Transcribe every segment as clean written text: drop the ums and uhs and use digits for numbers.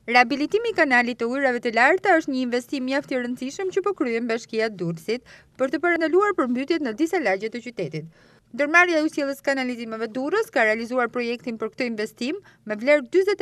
Rehabilitimi i kanalit të ujërave të larta është një investim mjaft i rëndësishëm që po kryen Bashkia e Durrësit për të parandaluar përmbytjet në disa lagje të qytetit. Ndërmarrja e ujësiellës kanalitimeve Durrës ka realizuar projektin për këtë investim me vlerë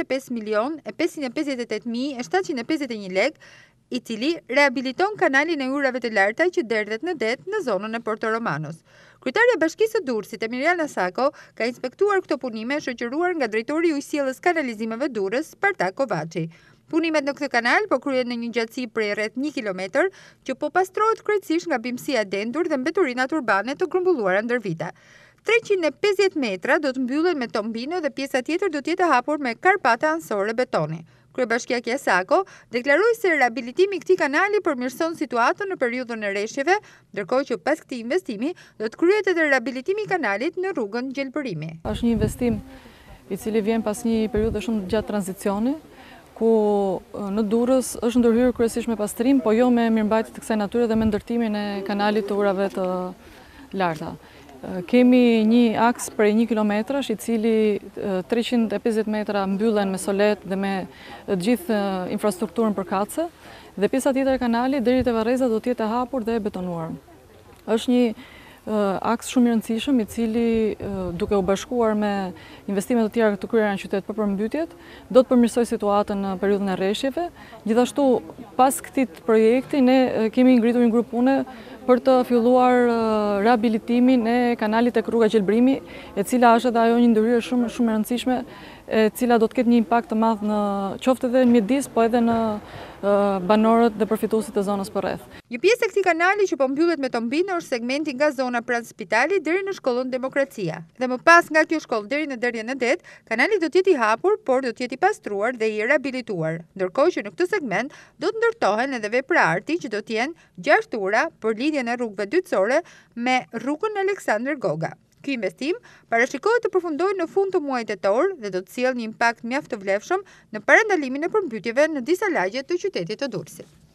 45.558.751 lekë, i cili rehabiliton kanalin e ujërave të larta që derdhet në det në zonën e Porto Romanos. Kryetaria e Bashkisë së Durrësit, Emiliana Sako, ka inspektuar këto punime shoqëruar nga drejtori i ujësiellës kanalizimeve Durrës, Spartak Kovaçi. Punimet në këtë kanal po kryhen në një gjatësi prej rreth 1 kilometër, që po pastrohet krejtësisht nga bimësia dendur dhe mbeturinat urbane të grumbulluara ndër vite. 350 metra do të mbyllen me tombino dhe pjesa tjetër do të jetë hapur me karpata anësore betoni. Kryebashkiaja Sako deklaroi se rehabilitimi i këtij kanali përmirëson situatën në periudhën e rreshjeve, ndërkohë që pas këtij investimi do të kryhet edhe rehabilitimi i kanalit në rrugën Gjelbërimi. Është një investim i cili vjen pas një periudhe shumë gjatë tranzicioni, ku në Durrës është ndërhyrë kryesisht me pastrim, po jo me mirëmbajtje të kësaj natyre dhe me ndërtimin e kanalit të ujërave të larta. Kemi një aks prej 1 kilometrash, i cili 350 metra mbyllen me solet dhe me gjithë infrastrukturën përkatëse, dhe pjesa tjetër e kanalit deri te varreza do të jetë e hapur dhe e betonuar. Është një aks shumë i rëndësishëm, i cili duke u bashkuar me investimet të tjera të kryera në qytet për përmbytjet, do të përmirësojë situatën në periudhën e rreshjeve. Gjithashtu, pas këtij projekti, ne kemi ngritur një grup pune për të filluar rehabilitimin e kanalit tek rruga Gjelbërimi, e cila është edhe ajo një ndërhyrje shumë e rëndësishme, e cila do të ketë një impakt të madh në qoftë edhe në midis, po edhe në banorët dhe përfituesit e zonës përreth. Një pjesë e këtij kanali që po mbyllet me tombino është segmenti nga zona pranë spitalit deri në shkollën Demokracia. Dhe më pas nga kjo shkollë deri në derjen e det, kanali do të jetë i hapur, por do të jetë i pastruar dhe i rehabilituar. Ndërkohë që në këtë segment do të ndërtohen edhe vepra arti që do të jenë 6 ura për lidhjen e rrugëve dytësore me rrugën Aleksandër Goga. Ky investim parashikohet të përfundojë në fund të muajit tetor dhe do të sjellë një impakt mjaft të vlefshëm në parandalimin e përmbytjeve në disa lagje të qytetit të Durrësit.